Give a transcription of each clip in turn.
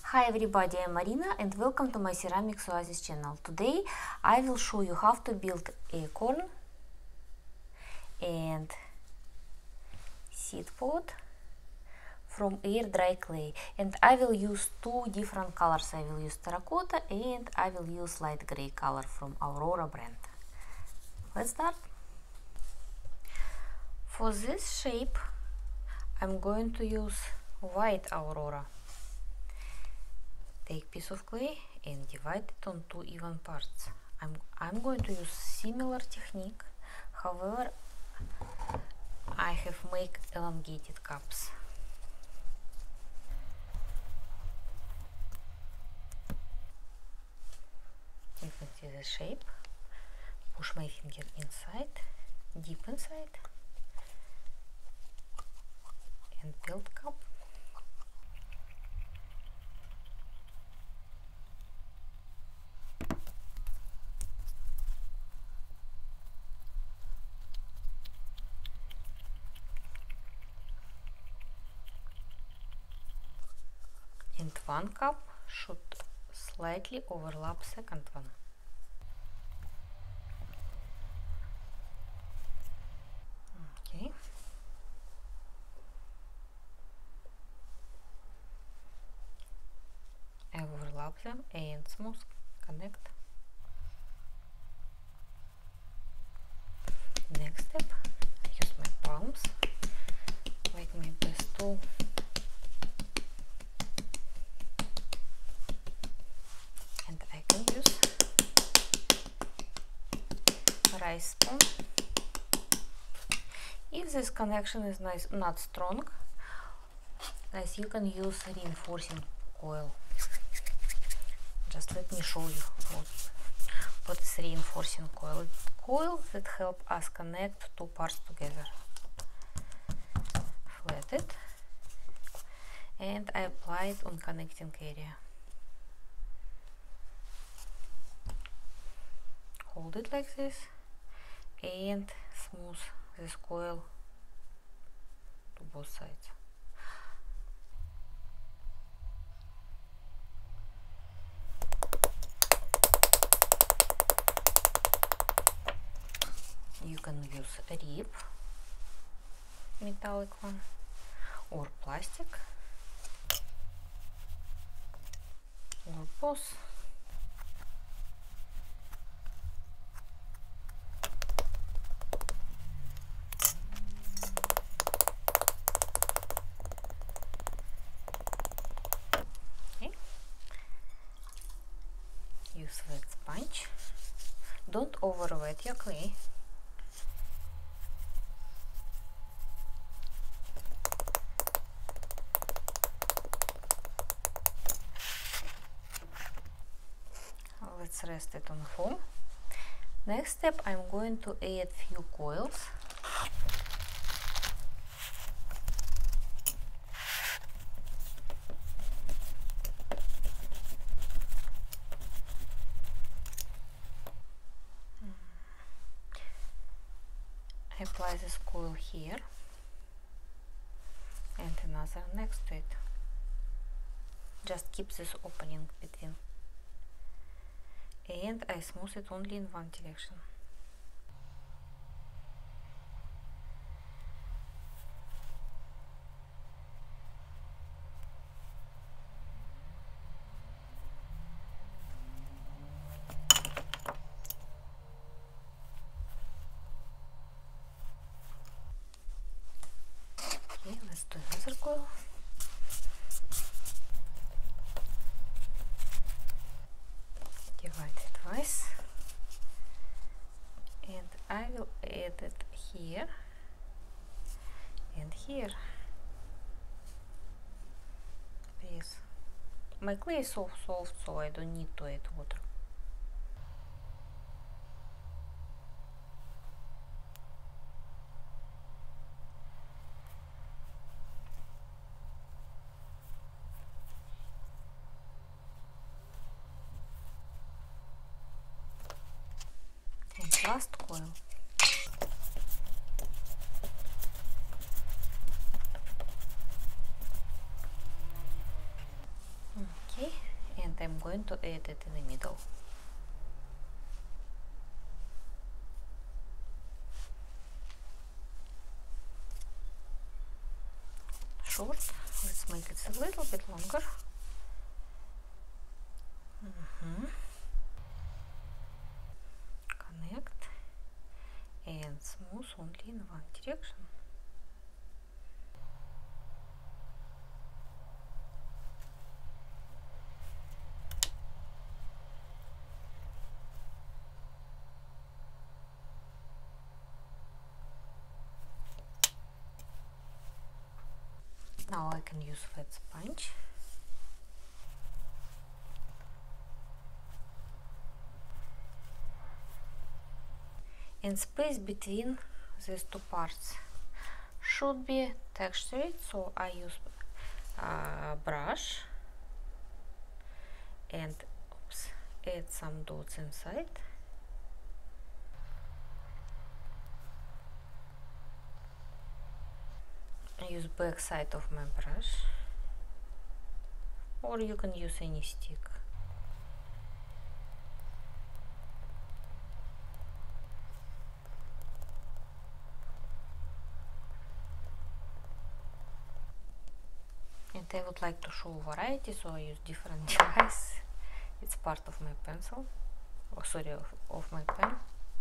Hi everybody, I'm Marina and welcome to my Ceramics Oasis channel. Today I will show you how to build acorn and seed pod from air dry clay, and I will use two different colors. I will use terracotta and I will use light gray color from Aurora brand. Let's start. For this shape I'm going to use white Aurora. Take piece of clay and divide it on two even parts. I'm going to use similar technique, however I have made elongated cups. You can see the shape. Push my finger inside, deep inside, and build cup. And one cup should slightly overlap second one. Okay. I overlap them and smooth connect. Next step, I use my palms like my best tool. And I can use rice spoon. If this connection is not strong, guys, you can use reinforcing coil. Just let me show you what is reinforcing coil. Coil that help us connect two parts together. Flat it and I apply it on connecting area. Hold it like this and smooth this coil to both sides. You can use a rib, metallic one, or plastic, or both. Okay. Use wet sponge. Don't over wet your clay. Let's rest it on foam. Next step, I'm going to add few coils. I apply this coil here and another next to it. Just keep this opening between. And I smooth it only in one direction. Okay, let's do another coil. Divide it twice. And I will add it here and here. Please. My clay is so soft, so I don't need to add water. And last coil. Okay, I'm going to add it in the middle. Short, let's make it a little bit longer. Connect and smooth only in one direction. Now I can use flat sponge. And space between these two parts should be textured, so I use brush and add some dots inside. I use back side of my brush, or you can use any stick. And I would like to show variety, so I use different device. It's part of my pencil, or sorry, of my pen.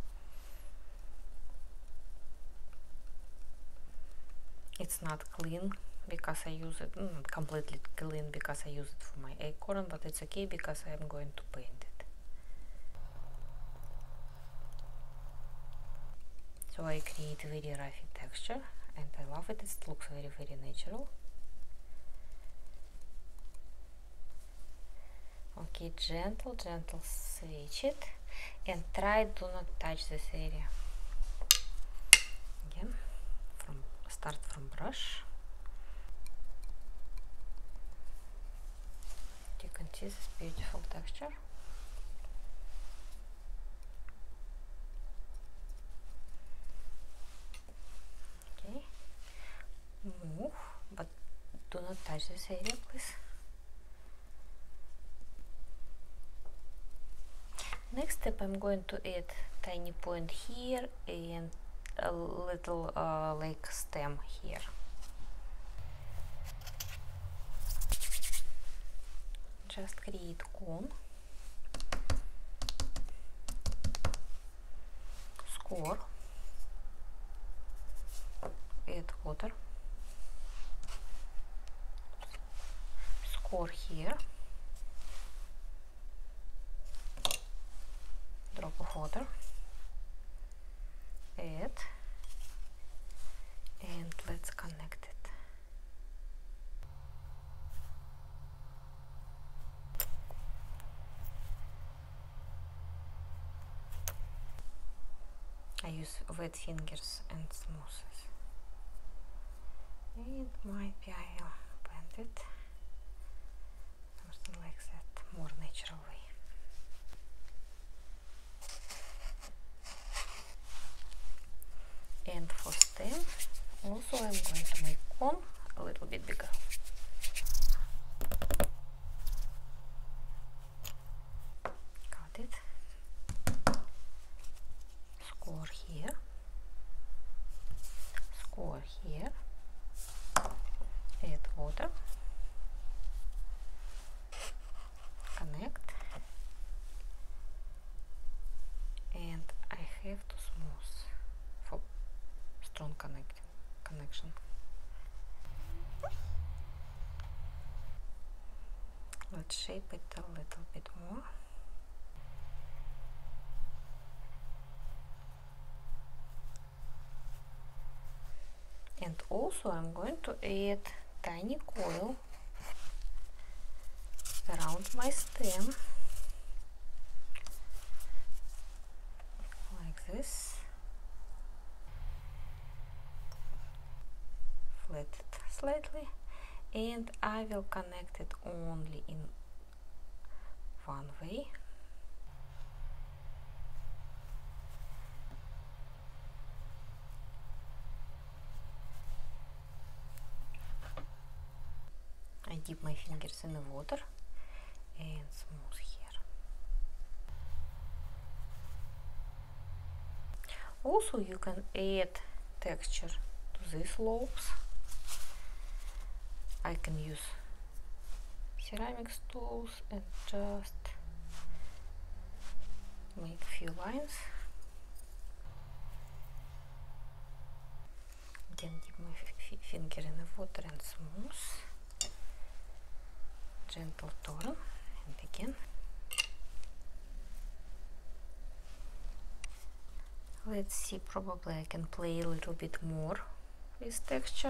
It's not clean because I use it, not completely clean because I use it for my acorn, but it's okay because I'm going to paint it. So I create a very rough texture and I love it. It looks very, very natural. Okay, gentle switch it and try do not touch this area. Again, start from brush. You can see this beautiful texture. Okay, move, but do not touch this area, please. Next step, I'm going to add tiny point here and a little like stem here. Just create cone, score, add water, score here, drop of water, add, and let's connect it. I use wet fingers and smooth it. It might be I will blend it something like that, more natural way. And for stem, also I'm going to make cone a little bit bigger. Got it. Score here, score here, add water, connect, and I have to smooth for strong connection. Let's shape it a little bit more. And also I'm going to add tiny coil around my stem, like this. Flat it slightly, and I will connect it only in one way. I dip my fingers in the water and smooth here. Also, you can add texture to these lobes. I can use ceramics tools and just make few lines. Then dip my finger in the water and smooth. Gentle turn and again. Let's see, probably I can play a little bit more with texture.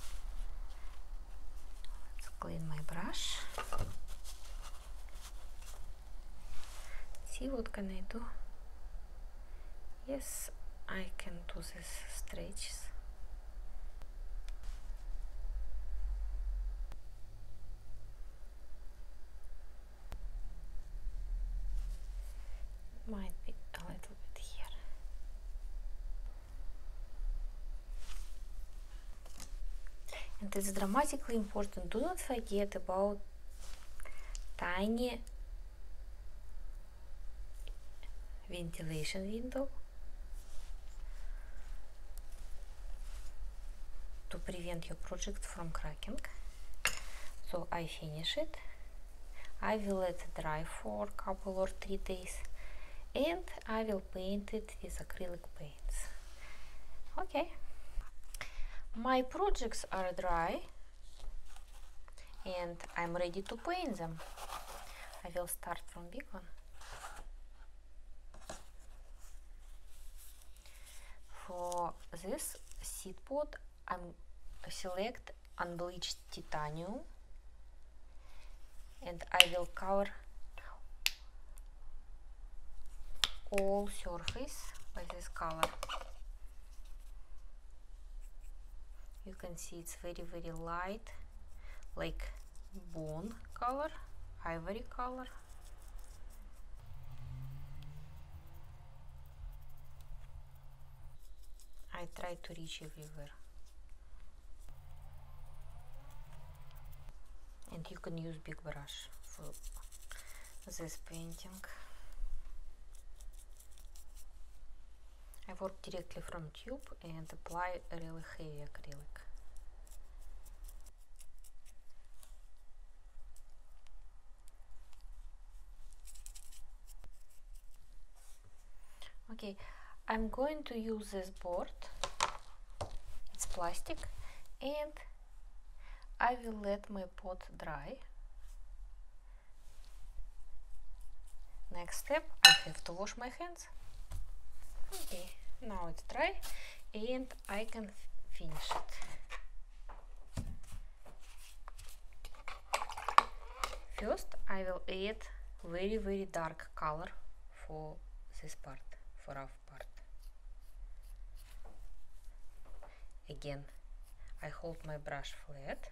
Let's clean my brush. See what can I do? Yes, I can do these stretches. Might be a little bit here. And it's dramatically important. Do not forget about tiny ventilation window to prevent your project from cracking. So I finish it. I will let it dry for a couple or 3 days and I will paint it with acrylic paints. Okay, my projects are dry and I'm ready to paint them. I will start from big one. For this SEEDPOD, I'm select unbleached titanium and I will cover all surface by this color. You can see it's very light, like bone color, ivory color. I try to reach everywhere. And you can use big brush for this painting. I work directly from tube and apply a really heavy acrylic. Okay, I'm going to use this board. It's plastic and I will let my pot dry. Next step, I have to wash my hands. Okay, now it's dry and I can finish it. First, I will add very dark color for this part, for rough part. Again, I hold my brush flat.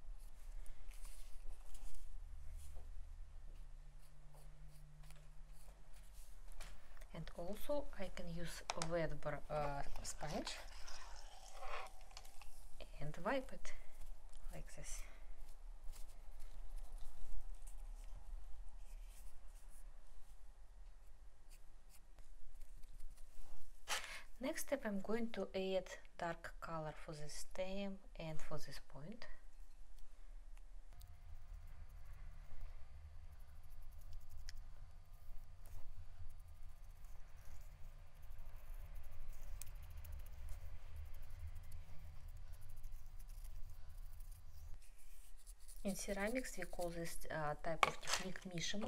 And also I can use a wet sponge and wipe it like this. Next step, I'm going to add dark color for this stem and for this point. In ceramics, we call this type of technique mishima.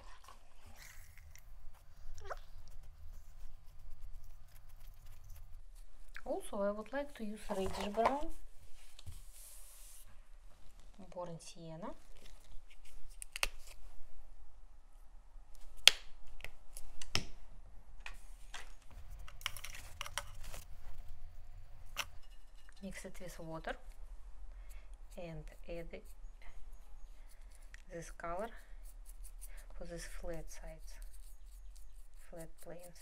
Also, I would like to use reddish brown, burnt sienna. Mix it with water and add this color for this flat sides, flat planes.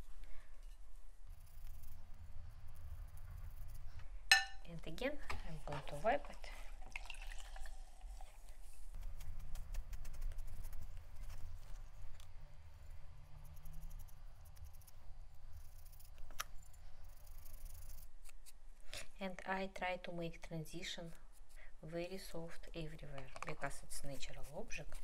And again, I'm going to wipe it. I try to make transition very soft everywhere because it's natural object.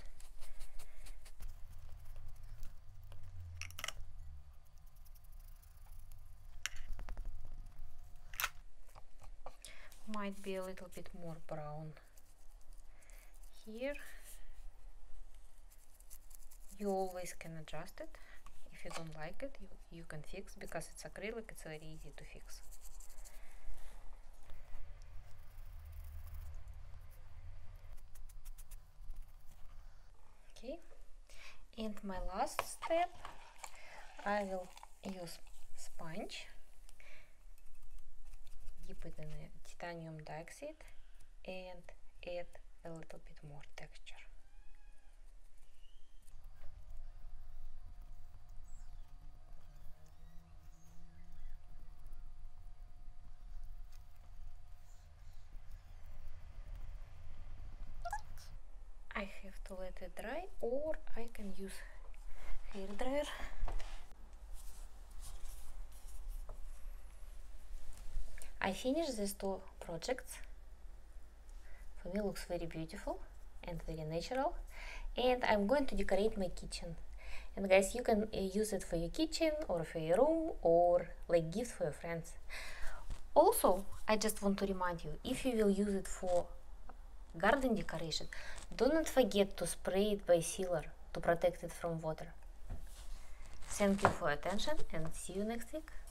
Might be a little bit more brown here. You always can adjust it. If you don't like it, you can fix, because it's acrylic, it's very easy to fix. Okay, and my last step, I will use sponge, dip it in a titanium dioxide and add a little bit more texture. I have to let it dry, or I can use hair dryer. I finished these two projects. For me, looks very beautiful and very natural. And I'm going to decorate my kitchen. And guys, you can use it for your kitchen or for your room, or like gift for your friends. Also, I just want to remind you, if you will use it for garden decoration, do not forget to spray it by sealer to protect it from water. Thank you for your attention, and see you next week.